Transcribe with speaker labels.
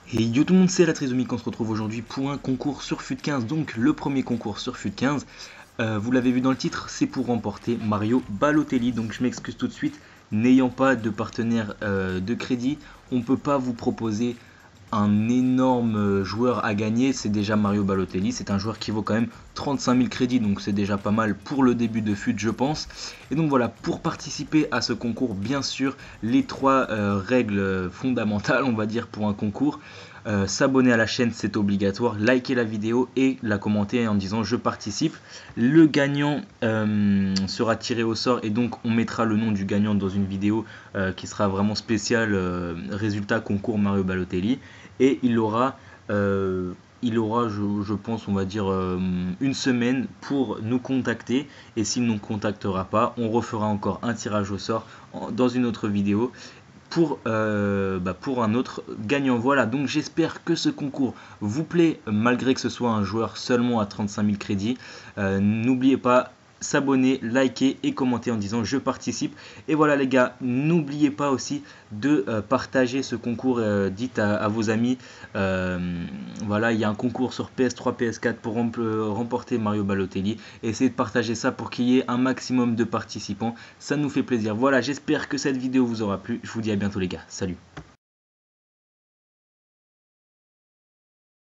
Speaker 1: Et yo tout le monde, c'est la Trisomie qu'on se retrouve aujourd'hui pour un concours sur FUT15, donc le premier concours sur FUT15. Vous l'avez vu dans le titre, c'est pour remporter Mario Balotelli, donc je m'excuse tout de suite, n'ayant pas de partenaire de crédit, on ne peut pas vous proposer un énorme joueur à gagner, c'est déjà Mario Balotelli, c'est un joueur qui vaut quand même 35 000 crédits, donc c'est déjà pas mal pour le début de FUT je pense. Et donc voilà, pour participer à ce concours, bien sûr, les trois règles fondamentales on va dire pour un concours. S'abonner à la chaîne c'est obligatoire, liker la vidéo et la commenter en disant je participe. Le gagnant sera tiré au sort et donc on mettra le nom du gagnant dans une vidéo qui sera vraiment spéciale résultat concours Mario Balotelli. Et il aura je pense, on va dire une semaine pour nous contacter. Et s'il ne nous contactera pas, on refera encore un tirage au sort dans une autre vidéo pour un autre gagnant. Voilà, donc j'espère que ce concours vous plaît, malgré que ce soit un joueur seulement à 35 000 crédits. N'oubliez pas, s'abonner, liker et commenter en disant je participe. Et voilà les gars, n'oubliez pas aussi de partager ce concours, dites à vos amis. Voilà, il y a un concours sur PS3, PS4 pour remporter Mario Balotelli. Essayez de partager ça pour qu'il y ait un maximum de participants, ça nous fait plaisir. Voilà, j'espère que cette vidéo vous aura plu, je vous dis à bientôt les gars, salut.